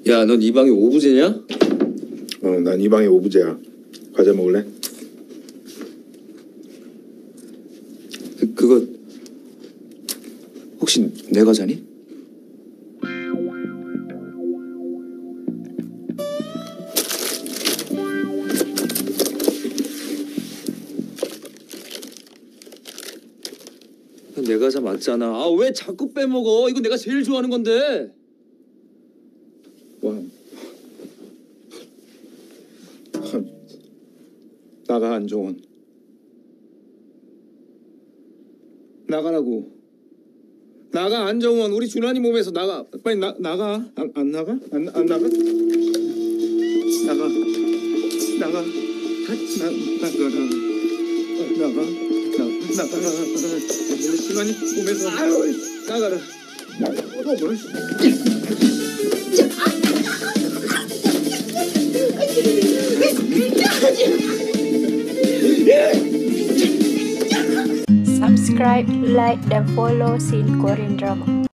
야, 넌 이 방에 오부제냐? 난 이 방에 오부제야. 과자 먹을래? 그거 혹시 내 과자니? 내 과자 맞잖아. 아, 왜 자꾸 빼먹어? 이거 내가 제일 좋아하는 건데. 와. 나가 안종원. 나가라고. 나가 안정원. 우리 준환이 몸에서 나가. 빨리 나가. 안 나가? 안 나가? 나가. 나가. 나가라. 나가라. 우리 준환이 몸에서 나가라. Subscribe, like, dan follow Scene Korean Drama.